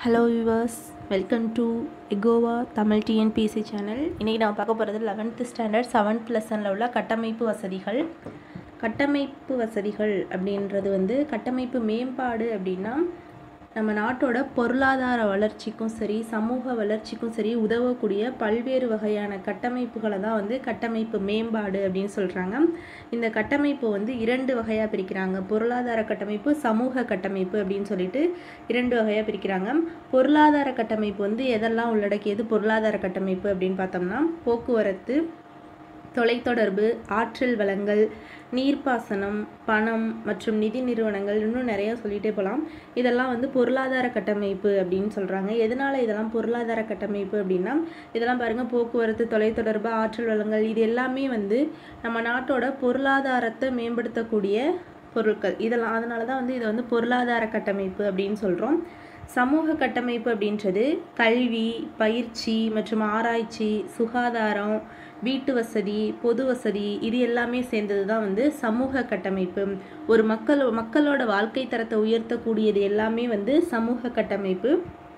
Hello viewers, welcome to எகோவா Tamil TNPSC channel. இன்றைக்கி நான் பார்க்க போகிறது 11th ஸ்டாண்டர்ட் 7th லெசனில் உள்ள கட்டமைப்பு வசதிகள். கட்டமைப்பு வசதிகள் அப்படின்றது கட்டமைப்பு மேம்பாடு அப்படின்னா நம்ம நாட்டோட பொருளாதார வளர்ச்சிக்கும் சரி சமூக வளர்ச்சிக்கும் சரி உதவக்கூடிய பல்வேறு வகையான கட்டமைப்புகளை தான் கட்டமைப்பு மேம்பாடு அப்படின்னு சொல்கிறாங்க. இந்த கட்டமைப்பு 2 வகையாக பிரிக்கிறாங்க. பொருளாதார கட்டமைப்பு, சமூக கட்டமைப்பு அப்படின்னு சொல்லிட்டு 2 வகையாக பிரிக்கிறாங்க. பொருளாதார கட்டமைப்பு எதெல்லாம் உள்ளடக்கியது? பொருளாதார கட்டமைப்பு அப்படின்னு பார்த்தோம்னா போக்குவரத்து, தொலைத்தொடர்பு, ஆற்றல் வளங்கள், நீர்ப்பாசனம், பணம் மற்றும் நிதி நிறுவனங்கள், இன்னும் நிறைய சொல்லிகிட்டே போகலாம். இதெல்லாம் பொருளாதார கட்டமைப்பு அப்படின்னு சொல்கிறாங்க. எதனால் இதெல்லாம் பொருளாதார கட்டமைப்பு அப்படின்னா, இதெல்லாம் பாருங்கள், போக்குவரத்து, தொலைத்தொடர்பு, ஆற்றல் வளங்கள், இது எல்லாமே நம்ம நாட்டோட பொருளாதாரத்தை மேம்படுத்தக்கூடிய பொருட்கள். இதெல்லாம் அதனால தான் இதை பொருளாதார கட்டமைப்பு அப்படின்னு சொல்கிறோம். சமூக கட்டமைப்பு அப்படின்றது கல்வி, பயிற்சி மற்றும் ஆராய்ச்சி, சுகாதாரம், வீட்டு வசதி, பொது வசதி, இது எல்லாமே சேர்ந்தது தான் சமூக கட்டமைப்பு. ஒரு மக்களோட வாழ்க்கை தரத்தை உயர்த்தக்கூடியது எல்லாமே சமூக கட்டமைப்பு.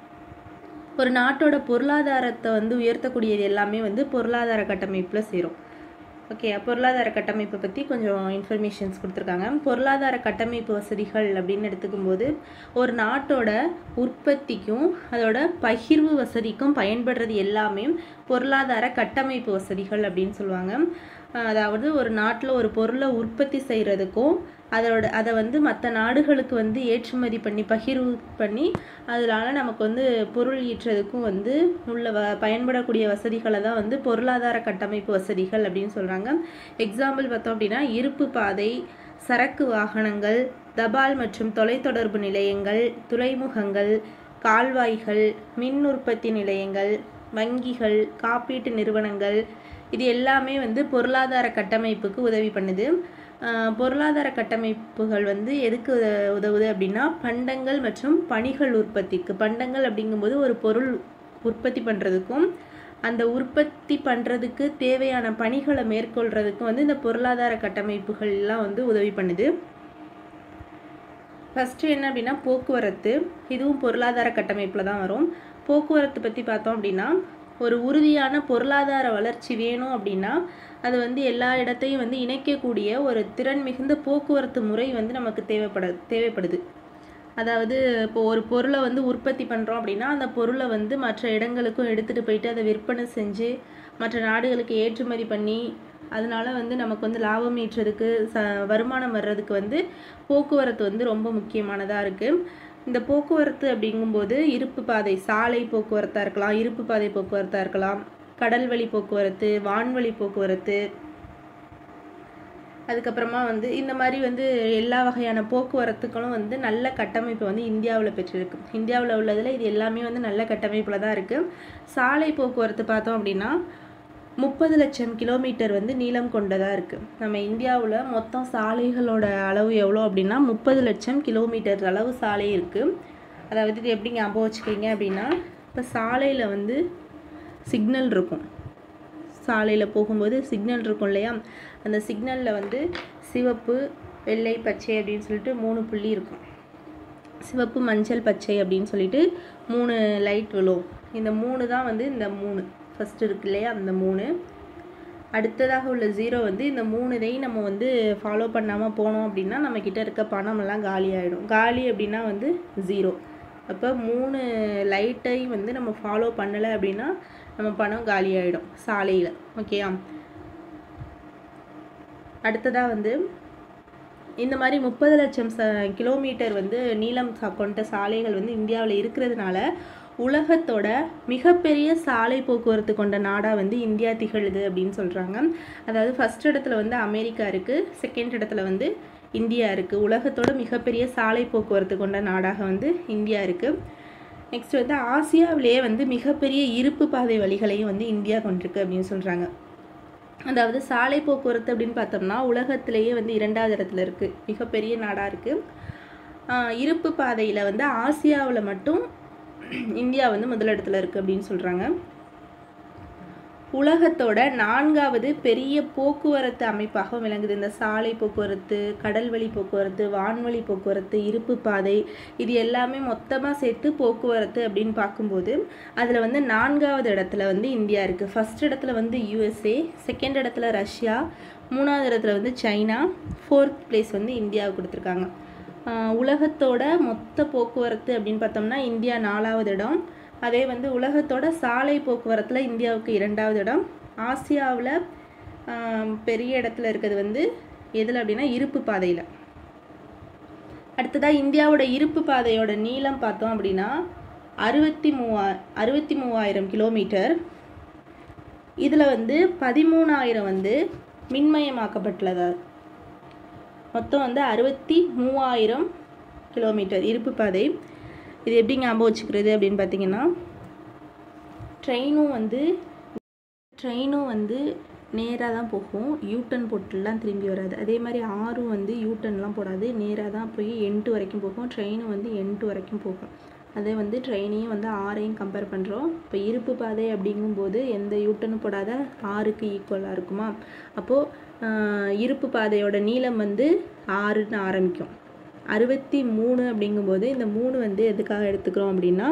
ஒரு நாட்டோட பொருளாதாரத்தை உயர்த்தக்கூடியது எல்லாமே பொருளாதார கட்டமைப்பில் சேரும். ஓகே, பொருளாதார கட்டமைப்பை பற்றி கொஞ்சம் இன்ஃபர்மேஷன்ஸ் கொடுத்துருக்காங்க. பொருளாதார கட்டமைப்பு வசதிகள் அப்படின்னு எடுத்துக்கும்போது ஒரு நாட்டோட உற்பத்திக்கும் அதோட பகிர்வு வசதிக்கும் பயன்படுறது எல்லாமே பொருளாதார கட்டமைப்பு வசதிகள் அப்படின்னு சொல்லுவாங்க. அதாவது ஒரு நாட்டில் ஒரு பொருளை உற்பத்தி செய்கிறதுக்கும் அதை மற்ற நாடுகளுக்கு ஏற்றுமதி பண்ணி பகிர்வு பண்ணி அதனால் நமக்கு பொருள் ஈட்டுறதுக்கும் உள்ள பயன்படக்கூடிய வசதிகளை தான் பொருளாதார கட்டமைப்பு வசதிகள் அப்படின்னு சொல்கிறாங்க. எக்ஸாம்பிள் பார்த்தோம் அப்படின்னா இருப்பு பாதை, சரக்கு வாகனங்கள், தபால் மற்றும் தொலைத்தொடர்பு நிலையங்கள், துறைமுகங்கள், கால்வாய்கள், மின் உற்பத்தி நிலையங்கள், வங்கிகள், காப்பீட்டு நிறுவனங்கள், இது எல்லாமே பொருளாதார கட்டமைப்புக்கு உதவி பண்ணுது. பொருளாதார கட்டமைப்புகள் எதுக்கு உதவுது அப்படின்னா பண்டங்கள் மற்றும் பணிகள் உற்பத்திக்கு. பண்டங்கள் அப்படிங்கும்போது ஒரு பொருள் உற்பத்தி பண்ணுறதுக்கும் அந்த உற்பத்தி பண்ணுறதுக்கு தேவையான பணிகளை மேற்கொள்கிறதுக்கும் இந்த பொருளாதார கட்டமைப்புகள்லாம் உதவி பண்ணுது. ஃபஸ்ட்டு என்ன அப்படின்னா போக்குவரத்து, இதுவும் பொருளாதார கட்டமைப்பில் தான் வரும். போக்குவரத்து பற்றி பார்த்தோம் அப்படின்னா ஒரு உறுதியான பொருளாதார வளர்ச்சி வேணும் அப்படின்னா அது எல்லா இடத்தையும் இணைக்கக்கூடிய ஒரு திறன் மிகுந்த போக்குவரத்து முறை நமக்கு தேவைப்படுது. அதாவது இப்போ ஒரு பொருளை உற்பத்தி பண்ணுறோம் அப்படின்னா அந்த பொருளை மற்ற இடங்களுக்கும் எடுத்துகிட்டு போயிட்டு அதை விற்பனை செஞ்சு மற்ற நாடுகளுக்கு ஏற்றுமதி பண்ணி அதனால நமக்கு லாபம் ஈட்டுறதுக்கு வருமானம் வர்றதுக்கு போக்குவரத்து ரொம்ப முக்கியமானதாக இருக்குது. இந்த போக்குவரத்து அப்படிங்கும்போது இருப்பு பாதை, சாலை போக்குவரத்தாக இருக்கலாம், இருப்பு பாதை போக்குவரத்தாக இருக்கலாம், கடல் வழி போக்குவரத்து, வான்வழி போக்குவரத்து, அதுக்கப்புறமா இந்த மாதிரி எல்லா வகையான போக்குவரத்துக்களும் நல்ல கட்டமைப்பு இந்தியாவில் பெற்றிருக்கு. இந்தியாவில் உள்ளதில் இது எல்லாமே நல்ல கட்டமைப்பில் தான் இருக்குது. சாலை போக்குவரத்து பார்த்தோம் அப்படின்னா 30 லட்சம் கிலோமீட்டர் நீளம் கொண்டதாக இருக்குது. நம்ம இந்தியாவில் மொத்தம் சாலைகளோட அளவு எவ்வளோ அப்படின்னா 30 லட்சம் கிலோமீட்டர் அளவு சாலை இருக்குது. அதாவது இது எப்படி ஞாபகம் வச்சுக்கிங்க அப்படின்னா, இப்போ சாலையில் சிக்னல் இருக்கும். சாலையில் போகும்போது சிக்னல் இருக்கும் இல்லையா, அந்த சிக்னலில் சிவப்பு, வெள்ளை, பச்சை அப்படின்னு சொல்லிட்டு 3 புள்ளி இருக்கும். சிவப்பு, மஞ்சள், பச்சை அப்படின்னு சொல்லிட்டு 3 லைட் விழும். இந்த 3 தான் இந்த 3 ஃபஸ்ட்டு இருக்கு இல்லையா, அந்த 3. அடுத்ததாக உள்ள 0 இந்த 3 இதையும் நம்ம ஃபாலோ பண்ணாமல் போனோம் அப்படின்னா நம்மக்கிட்ட இருக்க பணமெல்லாம் காலி ஆகிடும். காலி அப்படின்னா 0. அப்போ 3 லைட்டையும் நம்ம ஃபாலோ பண்ணலை அப்படின்னா நம்ம பணம் காலி ஆகிடும் சாலையில். ஓகேயா, அடுத்ததாக இந்த மாதிரி 30 லட்சம் கிலோமீட்டர் நீளம் கொண்ட சாலைகள் இந்தியாவில் இருக்கிறதுனால உலகத்தோட மிகப்பெரிய சாலை போக்குவரத்து கொண்ட நாடாக இந்தியா திகழுது அப்படின்னு சொல்கிறாங்க. அதாவது ஃபஸ்ட் இடத்துல அமெரிக்கா இருக்குது, செகண்ட் இடத்துல இந்தியா இருக்குது. உலகத்தோட மிகப்பெரிய சாலை போக்குவரத்து கொண்ட நாடாக இந்தியா இருக்குது. நெக்ஸ்ட் ஆசியாவிலேயே மிகப்பெரிய இருப்பு பாதை வழிகளையும் இந்தியா கொண்டிருக்கு அப்படின்னு சொல்கிறாங்க. அதாவது சாலை போக்குவரத்து அப்படின்னு பார்த்தோம்னா உலகத்திலேயே 2வது இடத்துல இருக்குது, மிகப்பெரிய நாடாக இருக்குது. இருப்பு பாதையில் ஆசியாவில் மட்டும் இந்தியா முதலிடத்தில் இருக்குது அப்படின்னு சொல்கிறாங்க. உலகத்தோட 4வது பெரிய போக்குவரத்து அமைப்பாக விளங்குது. இந்த சாலை போக்குவரத்து, கடல்வழி போக்குவரத்து, வான்வழி போக்குவரத்து, இருப்பு பாதை, இது எல்லாமே மொத்தமாக சேர்த்து போக்குவரத்து அப்படின்னு பார்க்கும்போது அதில் வந்து 4வது இடத்துல வந்து இந்தியா இருக்குது. ஃபர்ஸ்ட் இடத்துல வந்து USA, செகண்ட் இடத்துல ரஷ்யா, 3வது இடத்துல வந்து சைனா, 4th பிளேஸ் வந்து இந்தியாவுக்கு கொடுத்துருக்காங்க. உலகத்தோட மொத்த போக்குவரத்து அப்படின்னு பார்த்தோம்னா இந்தியா 4வது இடம். அதே வந்து உலகத்தோட சாலை போக்குவரத்தில் இந்தியாவுக்கு 2வது இடம். ஆசியாவில் பெரிய இடத்துல இருக்கிறது வந்து எதில் அப்படின்னா இருப்பு பாதையில். அடுத்ததாக இந்தியாவோட இருப்பு பாதையோட நீளம் பார்த்தோம் அப்படின்னா 63,000 கிலோமீட்டர். இதில் வந்து 13,000 வந்து மின்மயமாக்கப்பட்டுள்ளது. மொத்தம் வந்து 63,000 கிலோமீட்டர் இருப்பு பாதை. இது எப்படி ஞாபகம் வச்சுக்கிறது அப்படின்னு பார்த்தீங்கன்னா, ட்ரெயினும் வந்து நேராக தான் போகும், யூட்டன் போட்டுலாம் திரும்பி வராது. அதே மாதிரி ஆறும் வந்து யூட்டன்லாம் போடாது, நேராக தான் போய் எண்டு வரைக்கும் போகும். ட்ரெயினும் வந்து எண்டு வரைக்கும் போகும். அதே வந்து ட்ரெயினையும் வந்து ஆறையும் கம்பேர் பண்ணுறோம். இப்போ இருப்பு பாதை அப்படிங்கும்போது எந்த யூட்டனும் போடாத ஆறுக்கு ஈக்குவலாக இருக்குமா? அப்போது இருப்பு பாதையோட நீளம் வந்து 6ன்னு ஆரம்பிக்கும். 63 அப்படிங்கும்போது இந்த 3 வந்து எதுக்காக எடுத்துக்கிறோம் அப்படின்னா,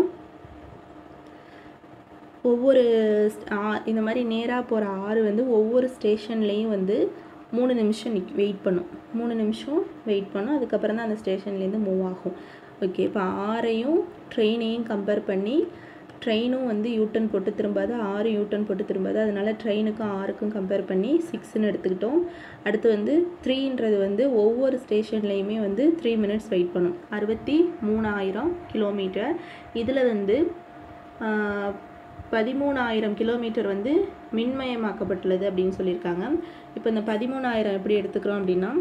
ஒவ்வொரு இந்த மாதிரி நேராக போகிற ஆறு வந்து ஒவ்வொரு ஸ்டேஷன்லேயும் வந்து 3 நிமிஷம் வெயிட் பண்ணும். 3 நிமிஷம் வெயிட் பண்ணும். அதுக்கப்புறம் தான் அந்த ஸ்டேஷன்லேருந்து மூவ் ஆகும். ஓகே, இப்போ ஆறையும் ட்ரெயினையும் கம்பேர் பண்ணி, ட்ரெயினும் வந்து யூட்டன் போட்டு திரும்பாது, ஆறு யூட்டன் போட்டு திரும்பாது. அதனால் ட்ரெயினுக்கும் ஆறுக்கும் கம்பேர் பண்ணி 6ன்னு எடுத்துக்கிட்டோம். அடுத்து வந்து 3ன்றது வந்து ஒவ்வொரு ஸ்டேஷன்லேயுமே வந்து 3 மினிட்ஸ் வெயிட் பண்ணும். 63,000 கிலோமீட்டர். இதில் வந்து 13,000 கிலோமீட்டர் வந்து மின்மயமாக்கப்பட்டுள்ளது அப்படின்னு சொல்லியிருக்காங்க. இப்போ இந்த 13,000 எப்படி எடுத்துக்கிறோம் அப்படின்னா,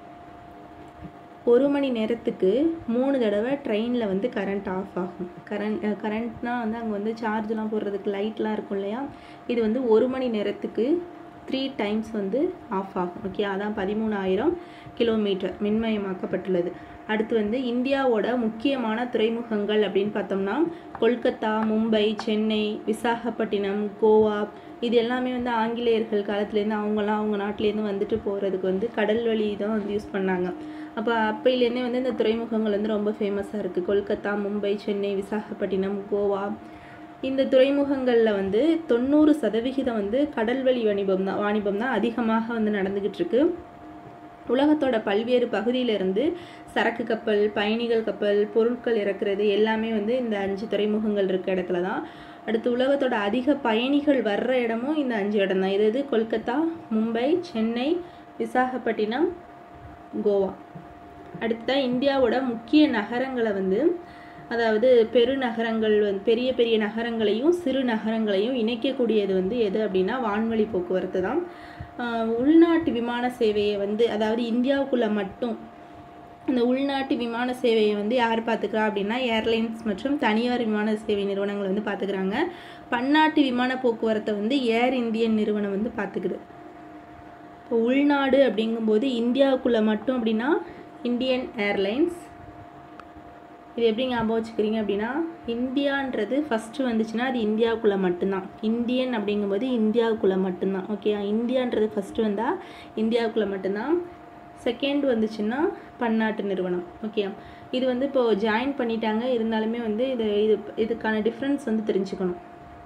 1 மணி நேரத்துக்கு 3 தடவை ட்ரெயினில் வந்து கரண்ட் ஆஃப் ஆகும். கரண்ட்னால் வந்து அங்கே வந்து சார்ஜ்லாம் போடுறதுக்கு லைட்லாம் இருக்கும் இல்லையா, இது வந்து 1 மணி நேரத்துக்கு 3 டைம்ஸ் வந்து ஆஃப் ஆகும். ஓகே, அதான் 13,000 கிலோமீட்டர் மின்மயமாக்கப்பட்டுள்ளது. அடுத்து வந்து இந்தியாவோட முக்கியமான துறைமுகங்கள் அப்படின்னு பார்த்தோம்னா கொல்கத்தா, மும்பை, சென்னை, விசாகப்பட்டினம், கோவா, இது எல்லாமே வந்து ஆங்கிலேயர்கள் காலத்துலேருந்து அவங்களாம் அவங்க நாட்டிலேருந்து வந்துட்டு போகிறதுக்கு வந்து கடல் வழி தான் வந்து யூஸ் பண்ணாங்க. அப்போ அப்பையிலேருந்தே வந்து இந்த துறைமுகங்கள் வந்து ரொம்ப ஃபேமஸாக இருக்குது. கொல்கத்தா, மும்பை, சென்னை, விசாகப்பட்டினம், கோவா, இந்த துறைமுகங்களில் வந்து 90% வந்து கடல்வழி வாணிபம் தான் அதிகமாக வந்து நடந்துக்கிட்டு இருக்கு. உலகத்தோட பல்வேறு பகுதியிலிருந்து சரக்கு கப்பல், பயணிகள் கப்பல், பொருட்கள் இறக்குறது எல்லாமே வந்து இந்த 5 துறைமுகங்கள் இருக்க இடத்துல தான். அடுத்து உலகத்தோட அதிக பயணிகள் வர்ற இடமும் இந்த 5 இடம் தான். இது கொல்கத்தா, மும்பை, சென்னை, விசாகப்பட்டினம், கோவா. அடுத்த இந்தியாவோட முக்கிய நகரங்களை வந்து, அதாவது பெருநகரங்கள் வந்து பெரிய பெரிய நகரங்களையும் சிறு நகரங்களையும் இணைக்கக்கூடியது வந்து எது அப்படின்னா வான்வழி போக்குவரத்து தான். உள்நாட்டு விமான சேவையை வந்து, அதாவது இந்தியாவுக்குள்ளே மட்டும் இந்த உள்நாட்டு விமான சேவையை வந்து யார் பார்த்துக்கிறா அப்படின்னா ஏர்லைன்ஸ் மற்றும் தனியார் விமான சேவை நிறுவனங்கள் வந்து பார்த்துக்கிறாங்க. பன்னாட்டு விமான போக்குவரத்தை வந்து ஏர் இந்தியன் நிறுவனம் வந்து பார்த்துக்குது. இப்போ உள்நாடு அப்படிங்கும்போது இந்தியாவுக்குள்ளே மட்டும் அப்படின்னா இந்தியன் ஏர்லைன்ஸ். இது எப்படி ஞாபகம் வச்சுக்கிறீங்க அப்படின்னா, இந்தியான்றது ஃபஸ்ட்டு வந்துச்சுன்னா அது இந்தியாவுக்குள்ளே மட்டும்தான். இந்தியன் அப்படிங்கும்போது இந்தியாவுக்குள்ளே மட்டும்தான். ஓகே, இந்தியான்றது ஃபஸ்ட்டு வந்தால் இந்தியாவுக்குள்ளே மட்டும்தான். செகண்ட் வந்துச்சுன்னா பன்னாட்டு நிறுவனம். ஓகே, இது வந்து இப்போது ஜாயின் பண்ணிட்டாங்க. இருந்தாலுமே வந்து இதுக்கான டிஃப்ரென்ஸ் வந்து தெரிஞ்சுக்கணும்.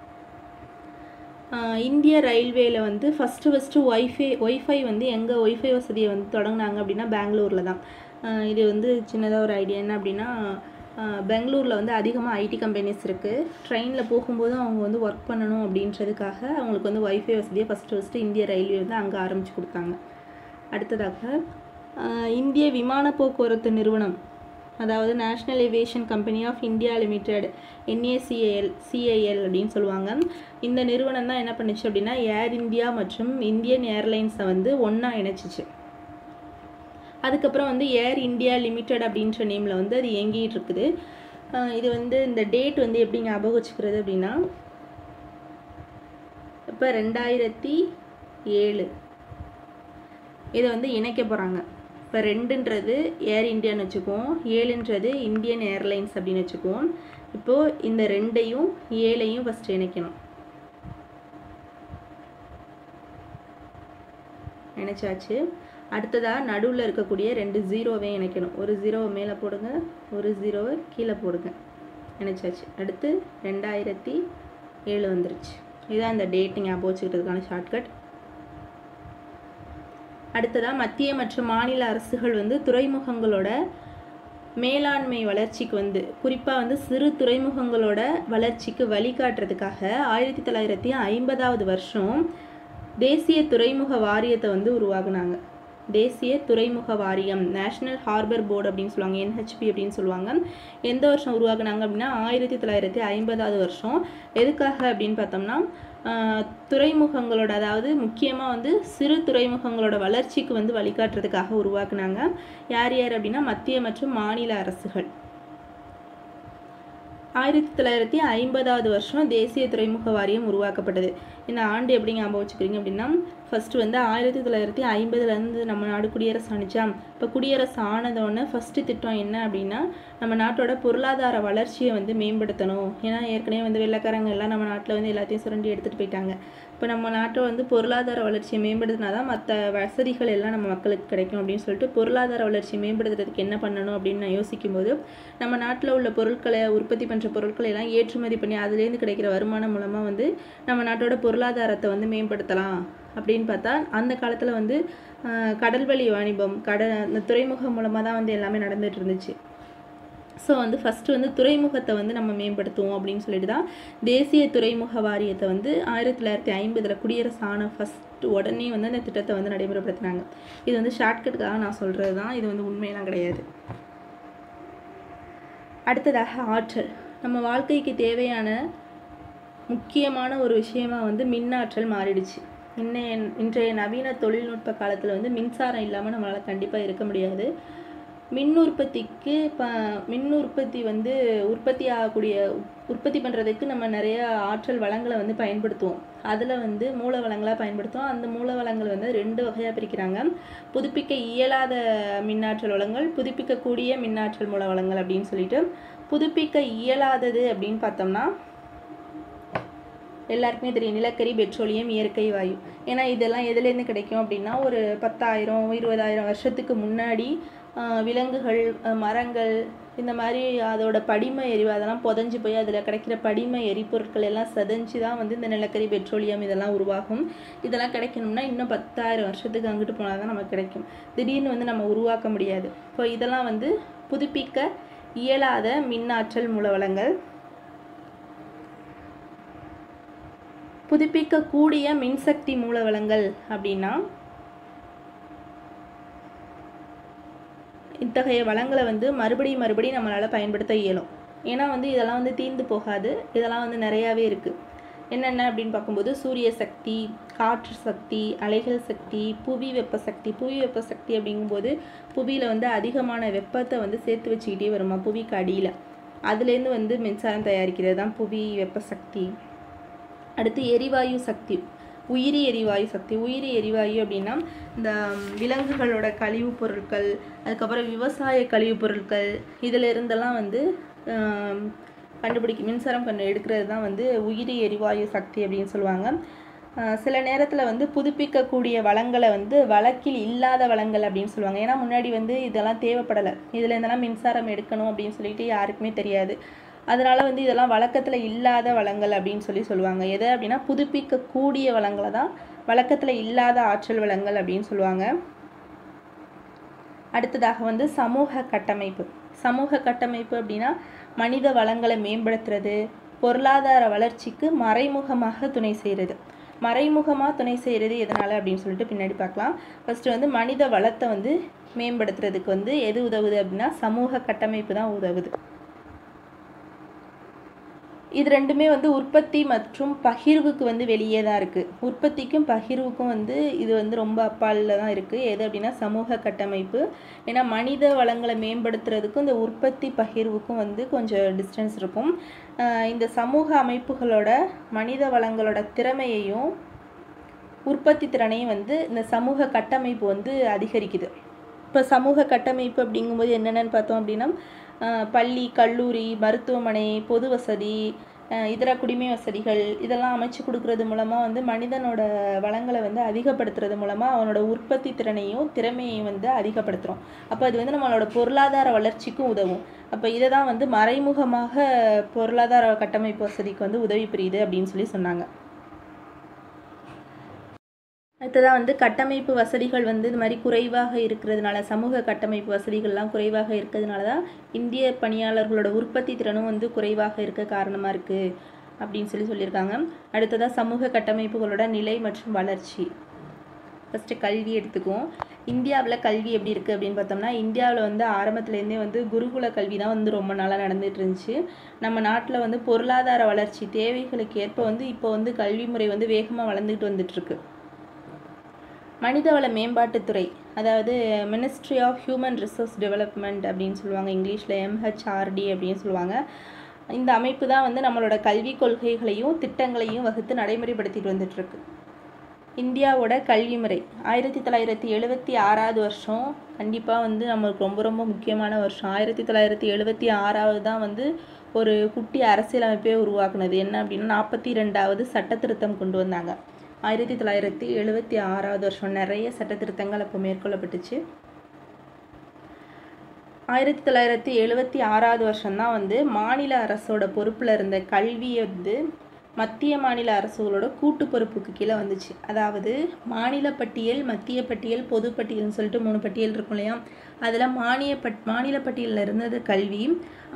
இந்திய ரயில்வேல வந்து ஃபஸ்ட்டு ஒய்ஃபை வந்து எங்கே ஒய்ஃபை வசதியை வந்து தொடங்கினாங்க அப்படின்னா பெங்களூரில் தான். இது வந்து சின்னதாக ஒரு ஐடியா என்ன அப்படின்னா, பெங்களூரில் வந்து அதிகமாக ஐடி கம்பெனிஸ் இருக்குது. ட்ரெயினில் போகும்போது அவங்க வந்து ஒர்க் பண்ணணும் அப்படின்றதுக்காக அவங்களுக்கு வந்து ஒய்ஃபை வசதியை ஃபஸ்ட்டு இந்திய ரயில்வே வந்து அங்கே ஆரம்பித்து கொடுத்தாங்க. அடுத்ததாக இந்திய விமான போக்குவரத்து நிறுவனம், அதாவது national aviation company of India limited, NACL அப்படின்னு சொல்லுவாங்க. இந்த நிறுவனம் தான் என்ன பண்ணுச்சு அப்படின்னா ஏர் இந்தியா மற்றும் இந்தியன் ஏர்லைன்ஸை வந்து ஒன்றா இணைச்சிச்சு. அதுக்கப்புறம் வந்து ஏர் இந்தியா லிமிடெட் அப்படின்ற நேமில் வந்து அது இயங்கிட்டு இருக்குது. இது வந்து இந்த டேட் வந்து எப்படி ஞாபகம் வச்சுக்கிறது அப்படின்னா, இப்போ 2007 இதை வந்து இணைக்க போகிறாங்க. இப்போ 2ன்றது ஏர் இந்தியான்னு வச்சுக்குவோம், 7ன்றது இந்தியன் ஏர்லைன்ஸ் அப்படின்னு வச்சுக்குவோம். இப்போது இந்த 2ஐயும் 7ஐயும் ஃபஸ்ட்டு இணைக்கணும். இணைச்சாச்சு. அடுத்ததாக நடுவில் இருக்கக்கூடிய 2 ஜீரோவை இணைக்கணும். ஒரு ஜீரோவை மேலே போடுங்க, ஒரு ஜீரோவை கீழே போடுங்க. இணைச்சாச்சு. அடுத்து 2007 வந்துருச்சு. இதுதான் இந்த டேட் ஞாபகம் வச்சுக்கிறதுக்கான ஷார்ட்கட். அடுத்ததாக மத்திய மற்றும் மாநில அரசுகள் வந்து துறைமுகங்களோட மேலாண்மை வளர்ச்சிக்கு வந்து குறிப்பாக வந்து சிறு துறைமுகங்களோட வளர்ச்சிக்கு வழிகாட்டுறதுக்காக 1950வது வருஷம் தேசிய துறைமுக வாரியத்தை வந்து உருவாக்குனாங்க. தேசிய துறைமுக வாரியம், நேஷ்னல் ஹார்பர் போர்டு அப்படின்னு சொல்லுவாங்க, NHB அப்படின்னு சொல்லுவாங்க. எந்த வருஷம் உருவாக்குனாங்க அப்படின்னா 1950வது வருஷம். எதுக்காக அப்படின்னு பார்த்தோம்னா துறைமுகங்களோட, அதாவது முக்கியமாக வந்து சிறு துறைமுகங்களோட வளர்ச்சிக்கு வந்து வழிகாட்டுறதுக்காக உருவாக்குனாங்க. யார் யார் அப்படின்னா மத்திய மற்றும் மாநில அரசுகள். 1950வது வருஷம் தேசிய துறைமுக வாரியம் உருவாக்கப்பட்டது. இந்த ஆண்டு எப்படி ஞாபகம் வச்சுக்கிறீங்க அப்படின்னா, ஃபஸ்ட்டு வந்து 1950லேருந்து நம்ம நாடு குடியரசு ஆணுச்சா. இப்போ குடியரசு ஆனதோடனே ஃபஸ்ட்டு திட்டம் என்ன அப்படின்னா, நம்ம நாட்டோட பொருளாதார வளர்ச்சியை வந்து மேம்படுத்தணும். ஏன்னா ஏற்கனவே வந்து வெள்ளைக்காரங்க எல்லாம் நம்ம நாட்டில் வந்து எல்லாத்தையும் சுரண்டி எடுத்துகிட்டு போயிட்டாங்க. இப்போ நம்ம நாட்டை வந்து பொருளாதார வளர்ச்சியை மேம்படுத்தினா தான் மற்ற வசதிகள் எல்லாம் நம்ம மக்களுக்கு கிடைக்கும் அப்படின்னு சொல்லிட்டு பொருளாதார வளர்ச்சியை மேம்படுத்துறதுக்கு என்ன பண்ணணும் அப்படின்னு நான் யோசிக்கும்போது, நம்ம நாட்டில் உள்ள பொருட்களை, உற்பத்தி பண்ணுற பொருட்களை எல்லாம் ஏற்றுமதி பண்ணி அதுலேருந்து கிடைக்கிற வருமானம் மூலமாக வந்து நம்ம நாட்டோட பொருளாதாரத்தை வந்து மேம்படுத்தலாம் அப்படின்னு பார்த்தா, அந்த காலத்தில் வந்து கடல்வழி வாணிபம், இந்த துறைமுகம் மூலமாக தான் வந்து எல்லாமே நடந்துகிட்டு இருந்துச்சு. ஸோ வந்து ஃபஸ்ட்டு வந்து துறைமுகத்தை வந்து நம்ம மேம்படுத்துவோம் அப்படின்னு சொல்லிட்டு தான் தேசிய துறைமுக வாரியத்தை வந்து 1950 குடியரசு ஆன ஃபஸ்ட்டு உடனே வந்து அந்த திட்டத்தை வந்து நடைமுறைப்படுத்தினாங்க. இது வந்து ஷார்ட்கட்டுக்காக நான் சொல்கிறது தான், இது வந்து உண்மையெல்லாம் கிடையாது. அடுத்ததாக ஆற்றல். நம்ம வாழ்க்கைக்கு தேவையான முக்கியமான ஒரு விஷயமா வந்து மின்னாற்றல் மாறிடுச்சு. இன்றைய நவீன தொழில்நுட்ப காலத்தில் வந்து மின்சாரம் இல்லாமல் நம்மளால் கண்டிப்பாக இருக்க முடியாது. மின் உற்பத்தி வந்து உற்பத்தி பண்ணுறதுக்கு நம்ம நிறைய ஆற்றல் வளங்களை வந்து பயன்படுத்துவோம். அதில் வந்து மூல வளங்களாக பயன்படுத்துவோம். அந்த மூல வளங்கள் வந்து 2 வகையாக பிரிக்கிறாங்க. புதுப்பிக்க இயலாத மின்னாற்றல் வளங்கள், புதுப்பிக்கக்கூடிய மின்னாற்றல் மூல வளங்கள் அப்படின்னு சொல்லிட்டு. புதுப்பிக்க இயலாதது அப்படின்னு பார்த்தோம்னா எல்லாருக்குமே தெரியும், நிலக்கரி, பெட்ரோலியம், இயற்கை வாயு. ஏன்னா இதெல்லாம் எதுலேருந்து கிடைக்கும் அப்படின்னா, ஒரு 10,000 20,000 வருஷத்துக்கு முன்னாடி விலங்குகள், மரங்கள், இந்த மாதிரி அதோட படிம எரிவு அதெல்லாம் புதஞ்சு போய் அதில் கிடைக்கிற படிம எரிபொருட்கள் எல்லாம் செதஞ்சு தான் வந்து இந்த நிலக்கரி, பெட்ரோலியம் இதெல்லாம் உருவாகும். இதெல்லாம் கிடைக்கணும்னா இன்னும் 10,000 வருஷத்துக்கு அங்கிட்டு போனால் தான் நமக்கு கிடைக்கும். திடீர்னு வந்து நம்ம உருவாக்க முடியாது. இப்போ இதெல்லாம் வந்து புதுப்பிக்க இயலாத மின்னாற்றல் மூலவளங்கள். புதுப்பிக்கக்கூடிய மின்சக்தி மூலவளங்கள் அப்படின்னா இத்தகைய வளங்களை வந்து மறுபடியும் நம்மளால் பயன்படுத்த இயலும். ஏன்னா வந்து இதெல்லாம் வந்து தீர்ந்து போகாது. இதெல்லாம் வந்து நிறையாவே இருக்குது. என்னென்ன அப்படின்னு பார்க்கும்போது சூரிய சக்தி, காற்று சக்தி, அலைகள் சக்தி, புவி வெப்ப சக்தி. புவி வெப்ப சக்தி அப்படிங்கும்போது புவியில் வந்து அதிகமான வெப்பத்தை வந்து சேர்த்து வச்சுக்கிட்டே வருமா புவிக்கு அடியில். அதுலேருந்து வந்து மின்சாரம் தயாரிக்கிறது தான் புவி வெப்ப சக்தி. அடுத்து எரிவாயு சக்தி, உயிரி எரிவாயு சக்தி. உயிரி எரிவாயு அப்படின்னா இந்த விலங்குகளோட கழிவுப் பொருட்கள், அதுக்கப்புறம் விவசாய கழிவுப் பொருட்கள், இதில் இருந்தெல்லாம் வந்து மின்சாரம் எடுக்கிறது தான் வந்து உயிரி எரிவாயு சக்தி அப்படின்னு சொல்லுவாங்க. சில நேரத்தில் வந்து புதுப்பிக்கக்கூடிய வளங்களை வந்து வழக்கில் இல்லாத வளங்கள் அப்படின்னு சொல்லுவாங்க. ஏன்னா முன்னாடி வந்து இதெல்லாம் தேவைப்படலை, இதில் இருந்தெல்லாம் மின்சாரம் எடுக்கணும் அப்படின்னு சொல்லிட்டு யாருக்குமே தெரியாது. அதனால் வந்து இதெல்லாம் வழக்கத்தில் இல்லாத வளங்கள் அப்படின்னு சொல்லுவாங்க. எது அப்படின்னா புதுப்பிக்கக்கூடிய வளங்களை தான் வழக்கத்தில் இல்லாத ஆற்றல் வளங்கள் அப்படின்னு சொல்லுவாங்க. அடுத்ததாக வந்து சமூக கட்டமைப்பு. சமூக கட்டமைப்பு அப்படின்னா மனித வளங்களை மேம்படுத்துறது, பொருளாதார வளர்ச்சிக்கு மறைமுகமாக துணை செய்கிறது. மறைமுகமாக துணை செய்கிறது எதனால் அப்படின்னு சொல்லிட்டு பின்னாடி பார்க்கலாம். ஃபஸ்ட்டு வந்து மனித வளத்தை வந்து மேம்படுத்துறதுக்கு வந்து எது உதவுது அப்படின்னா சமூக கட்டமைப்பு தான் உதவுது. இது ரெண்டுமே வந்து உற்பத்தி மற்றும் பகிர்வுக்கு வந்து வெளியே தான் இருக்குது. உற்பத்திக்கும் பகிர்வுக்கும் வந்து இது வந்து ரொம்ப அப்பாலில் தான் இருக்குது. எது அப்படின்னா சமூக கட்டமைப்பு. ஏன்னா மனித வளங்களை மேம்படுத்துறதுக்கும் இந்த உற்பத்தி பகிர்வுக்கும் வந்து கொஞ்சம் டிஸ்டன்ஸ் இருக்கும். இந்த சமூக அமைப்புகளோட மனித வளங்களோட திறமையையும் உற்பத்தி திறனையும் வந்து இந்த சமூக கட்டமைப்பு வந்து அதிகரிக்குது. இப்போ சமூக கட்டமைப்பு அப்படிங்கும்போது என்னென்னு பார்த்தோம் அப்படின்னா பள்ளி, கல்லூரி, மருத்துவமனை, பொது வசதி, இதர குடிமை வசதிகள் இதெல்லாம் அமைச்சு கொடுக்கறது மூலமாக வந்து மனிதனோட வளங்களை வந்து அதிகப்படுத்துறது மூலமாக அவனோட உற்பத்தி திறனையும் திறமையையும் வந்து அதிகப்படுத்துகிறோம். அப்போ அது வந்து நம்மளோட பொருளாதார வளர்ச்சிக்கும் உதவும். அப்போ இதை தான் வந்து மறைமுகமாக பொருளாதார கட்டமைப்பு வசதிக்கு வந்து உதவி புரியுது அப்படின்னு சொல்லி சொன்னாங்க. அடுத்ததாக வந்து கட்டமைப்பு வசதிகள் வந்து இது மாதிரி குறைவாக இருக்கிறதுனால, சமூக கட்டமைப்பு வசதிகள்லாம் குறைவாக இருக்கிறதுனால தான் இந்திய பணியாளர்களோட உற்பத்தி திறனும் வந்து குறைவாக இருக்க காரணமாக இருக்குது அப்படின்னு சொல்லியிருக்காங்க. அடுத்ததாக சமூக கட்டமைப்புகளோட நிலை மற்றும் வளர்ச்சி. ஃபஸ்ட்டு கல்வி எடுத்துக்குவோம். இந்தியாவில் கல்வி எப்படி இருக்குது அப்படின்னு பார்த்தோம்னா, இந்தியாவில் வந்து ஆரம்பத்துலேருந்தே வந்து குருகுல கல்வி தான் வந்து ரொம்ப நாளாக நடந்துகிட்டு இருந்துச்சு. நம்ம நாட்டில் வந்து பொருளாதார வளர்ச்சி தேவைகளுக்கு ஏற்ப வந்து இப்போ வந்து கல்வி முறை வந்து வேகமாக வளர்ந்துக்கிட்டு வந்துட்டுருக்கு. மனிதவள மேம்பாட்டுத்துறை, அதாவது ministry of human resource development அப்படின்னு சொல்லுவாங்க, இங்கிலீஷில் MHRD அப்படின்னு சொல்லுவாங்க. இந்த அமைப்பு தான் வந்து நம்மளோட கல்வி கொள்கைகளையும் திட்டங்களையும் வகுத்து நடைமுறைப்படுத்திட்டு வந்துட்டுருக்கு. இந்தியாவோட கல்வி முறை 1976 வருஷம் கண்டிப்பாக வந்து நம்மளுக்கு ரொம்ப ரொம்ப முக்கியமான வருஷம். 1976 தான் வந்து ஒரு குட்டி அரசியலமைப்பே உருவாக்குனது. என்ன அப்படின்னா 42வது சட்ட திருத்தம் கொண்டு வந்தாங்க. 1976 வருஷம் நிறைய சட்ட திருத்தங்கள் அப்போ மேற்கொள்ளப்பட்டுச்சு. 1976 வருஷம்தான் வந்து மாநில அரசோட பொறுப்பில் இருந்த கல்வியை வந்து மத்திய மாநில அரசுகளோட கூட்டு பொறுப்புக்கு கீழே வந்துச்சு. அதாவது மாநில பட்டியல், மத்திய பட்டியல், பொது பட்டியல்னு சொல்லிட்டு 3 பட்டியல் இருக்கும் இல்லையா, அதில் மாநில பட்டியலில் இருந்தது கல்வி.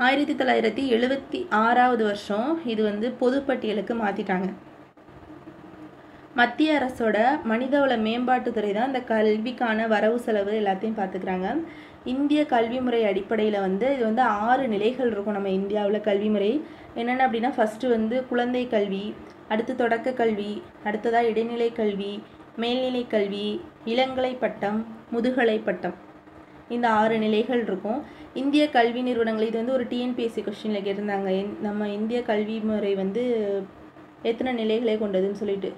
1976 வருஷம் இது வந்து பொது பட்டியலுக்கு மாற்றிட்டாங்க. மத்திய அரசோட மனிதவள மேம்பாட்டுத்துறை தான் இந்த கல்விக்கான வரவு செலவு எல்லாத்தையும் பார்த்துக்கிறாங்க. இந்திய கல்வி முறை அடிப்படையில் வந்து இது வந்து 6 நிலைகள் இருக்கும் நம்ம இந்தியாவில் கல்வி முறை. என்னென்ன அப்படின்னா, ஃபஸ்ட்டு வந்து குழந்தை கல்வி, அடுத்து தொடக்க கல்வி, அடுத்ததாக இடைநிலை கல்வி, மேல்நிலை கல்வி, இளங்கலை பட்டம், முதுகலை பட்டம். இந்த 6 நிலைகள் இருக்கும். இந்திய கல்வி நிறுவனங்கள், இது வந்து ஒரு TNPSC கொஸ்டினில் கேட்டிருந்தாங்க, நம்ம இந்திய கல்வி முறை வந்து எத்தனை நிலைகளை கொண்டதுன்னு சொல்லிட்டு.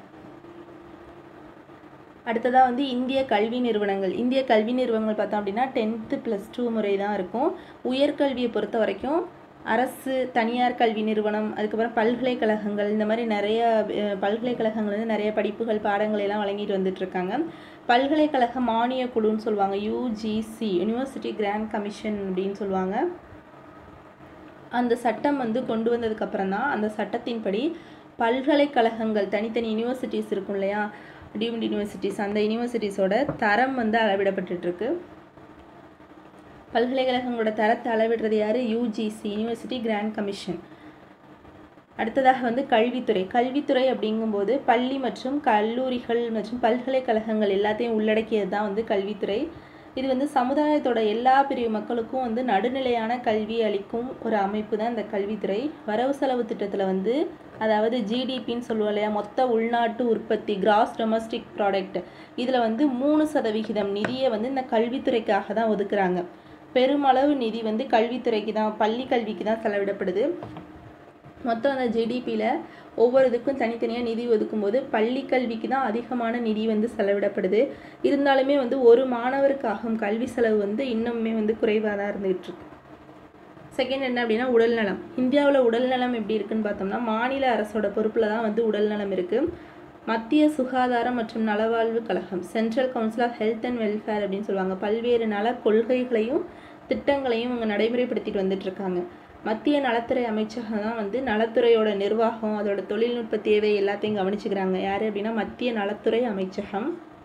அடுத்ததாக வந்து இந்திய கல்வி நிறுவனங்கள். இந்திய கல்வி நிறுவனங்கள் பார்த்தோம் அப்படின்னா 10th + 2 முறை தான் இருக்கும். உயர்கல்வியை பொறுத்த வரைக்கும் அரசு, தனியார் கல்வி நிறுவனம், அதுக்கப்புறம் பல்கலைக்கழகங்கள், இந்த மாதிரி நிறைய பல்கலைக்கழகங்கள் வந்து நிறைய படிப்புகள் பாடங்கள் எல்லாம் வழங்கிட்டு வந்துட்டுருக்காங்க. பல்கலைக்கழக மானிய குழுன்னு சொல்லுவாங்க, UGC, யூனிவர்சிட்டி கிராண்ட் கமிஷன் அப்படின்னு சொல்லுவாங்க. அந்த சட்டம் வந்து கொண்டு வந்ததுக்கப்புறம் தான் அந்த சட்டத்தின்படி பல்கலைக்கழகங்கள், தனித்தனி யூனிவர்சிட்டிஸ் இருக்கும் இல்லையா, டீம்டு யூனிவர்சிட்டிஸ், அந்த யூனிவர்சிட்டிஸோட தரம் வந்து அளவிடப்பட்டுருக்கு. பல்கலைக்கழகங்களோட தரத்தை அளவிடுறது யார்? UGC, university grant commission. அடுத்ததாக வந்து கல்வித்துறை. கல்வித்துறை அப்படிங்கும்போது பள்ளி மற்றும் கல்லூரிகள் மற்றும் பல்கலைக்கழகங்கள் எல்லாத்தையும் உள்ளடக்கியது தான் வந்து கல்வித்துறை. இது வந்து சமுதாயத்தோட எல்லா பிரிவு மக்களுக்கும் வந்து நடுநிலையான கல்வி அளிக்கும் ஒரு அமைப்பு தான் இந்த கல்வித்துறை. வரவு செலவு திட்டத்தில் வந்து, அதாவது GDPன்னு சொல்லுவோம் இல்லையா, மொத்த உள்நாட்டு உற்பத்தி, கிராஸ் டொமஸ்டிக் ப்ராடக்ட், இதில் வந்து 3% நிதியை வந்து இந்த கல்வித்துறைக்காக தான் ஒதுக்குறாங்க. பெருமளவு நிதி வந்து கல்வித்துறைக்கு தான், பள்ளி கல்விக்கு தான் செலவிடப்படுது. மொத்தம் அந்த GDPயில் ஒவ்வொரு இதுக்கும் தனித்தனியாக நிதி ஒதுக்கும்போது பள்ளி கல்விக்கு தான் அதிகமான நிதி வந்து செலவிடப்படுது. இருந்தாலுமே வந்து ஒரு மாணவருக்கு ஆகும் கல்வி செலவு வந்து இன்னுமே வந்து குறைவாக தான் இருந்துகிட்ருக்கு. செகண்ட் என்ன அப்படின்னா உடல்நலம். இந்தியாவில் உடல்நலம் எப்படி இருக்குன்னு பார்த்தோம்னா, மாநில அரசோட பொறுப்பில் தான் வந்து உடல்நலம் இருக்குது. மத்திய சுகாதாரம் மற்றும் நலவாழ்வு கழகம், central council of health and welfare அப்படின்னு சொல்லுவாங்க, பல்வேறு நல கொள்கைகளையும் திட்டங்களையும் இவங்க நடைமுறைப்படுத்திட்டு வந்துட்டுருக்காங்க. மத்திய நலத்துறை அமைச்சகம் தான் வந்து நலத்துறையோட நிர்வாகம், அதோட தொழில்நுட்ப தேவை எல்லாத்தையும் கவனிச்சுக்கிறாங்க. யார் அப்படின்னா மத்திய நலத்துறை அமைச்சகம்.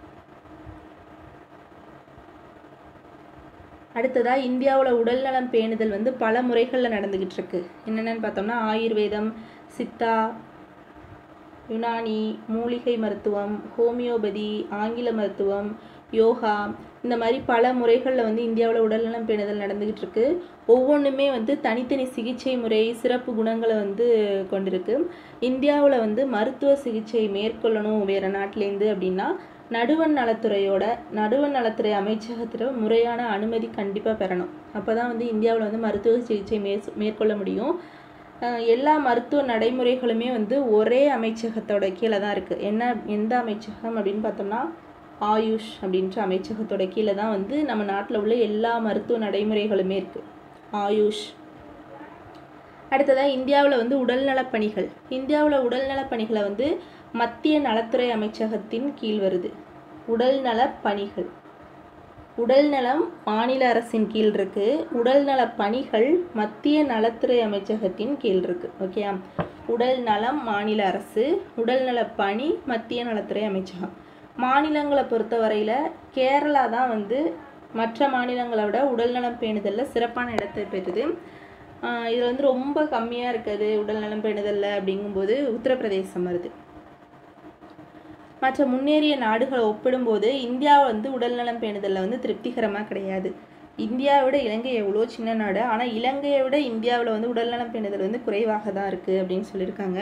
அடுத்ததாக இந்தியாவில் உடல்நலம் பேணுதல் வந்து பல முறைகளில் நடந்துக்கிட்டு இருக்கு. என்னென்னு பார்த்தோம்னா, ஆயுர்வேதம், சித்தா, யுனானி, மூலிகை மருத்துவம், ஹோமியோபதி, ஆங்கில மருத்துவம், யோகா, இந்த மாதிரி பல முறைகளில் வந்து இந்தியாவில் உடல்நலம் பேணுதல் நடந்துக்கிட்டு இருக்கு. ஒவ்வொன்றுமே வந்து தனித்தனி சிகிச்சை முறை, சிறப்பு குணங்களை வந்து கொண்டிருக்கு. இந்தியாவில் வந்து மருத்துவ சிகிச்சை மேற்கொள்ளணும் வேறு நாட்டிலேருந்து அப்படின்னா நடுவண் நலத்துறை அமைச்சகத்தில் முறையான அனுமதி கண்டிப்பாக பெறணும். அப்போ தான் வந்து இந்தியாவில் வந்து மருத்துவ சிகிச்சை மேற்கொள்ள முடியும். எல்லா மருத்துவ நடைமுறைகளுமே வந்து ஒரே அமைச்சகத்தோட கீழே தான் இருக்குது. எந்த அமைச்சகம் அப்படின்னு பார்த்தோம்னா ஆயுஷ் அப்படின்ற அமைச்சகத்தோட கீழே தான் வந்து நம்ம நாட்டில் உள்ள எல்லா மருத்துவ நடைமுறைகளுமே இருக்குது. ஆயுஷ். அடுத்ததாக இந்தியாவில் வந்து உடல்நலப் பணிகள். இந்தியாவில் உடல்நலப் பணிகளை வந்து மத்திய நலத்துறை அமைச்சகத்தின் கீழ் வருது. உடல்நலப் பணிகள், உடல்நலம் மாநில அரசின் கீழ் இருக்குது, உடல்நலப் பணிகள் மத்திய நலத்துறை அமைச்சகத்தின் கீழ் இருக்குது. ஓகேயா? உடல் நலம் மாநில அரசு, உடல்நலப் பணி மத்திய நலத்துறை அமைச்சகம். மாநிலங்களை பொறுத்தவரையில் கேரளா தான் வந்து மற்ற மாநிலங்களை விட உடல்நலம் பேணுதலில் சிறப்பான இடத்தை பெறுது. இதில் வந்து ரொம்ப கம்மியாக இருக்குது உடல்நலம் பேணுதலில் அப்படிங்கும்போது உத்தரப்பிரதேசம் வருது. மற்ற முன்னேறிய நாடுகளை ஒப்பிடும்போது இந்தியாவை வந்து உடல்நலம் பேணுதலில் வந்து திருப்திகரமாக கிடையாது. இந்தியாவை விட இலங்கை எவ்வளோ சின்ன நாடு, ஆனால் இலங்கையை விட இந்தியாவில் வந்து உடல்நலம் பேணுதல் வந்து குறைவாக தான் இருக்குது அப்படின்னு சொல்லியிருக்காங்க.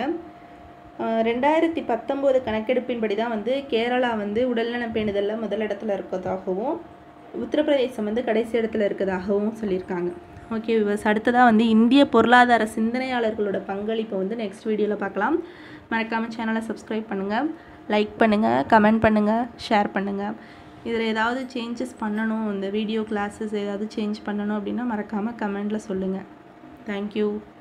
2019 கணக்கெடுப்பின்படி தான் வந்து கேரளா வந்து உடல்நலம் பேணுதலில் முதலிடத்தில் இருக்கிறதாகவும் உத்தரப்பிரதேசம் வந்து கடைசி இடத்துல இருக்கிறதாகவும் சொல்லியிருக்காங்க. ஓகே விவர்ஸ், அடுத்ததாக வந்து இந்திய பொருளாதார சிந்தனையாளர்களோட பங்களிப்பை வந்து நெக்ஸ்ட் வீடியோவில் பார்க்கலாம். மறக்காமல் சேனலை சப்ஸ்கிரைப் பண்ணுங்கள், லைக் பண்ணுங்கள், கமெண்ட் பண்ணுங்கள், ஷேர் பண்ணுங்கள். இதில் ஏதாவது சேஞ்சஸ் பண்ணணும், இந்த வீடியோ கிளாஸஸ் ஏதாவது சேஞ்ச் பண்ணணும் அப்படின்னா மறக்காமல் கமெண்டில் சொல்லுங்கள். தேங்க்யூ.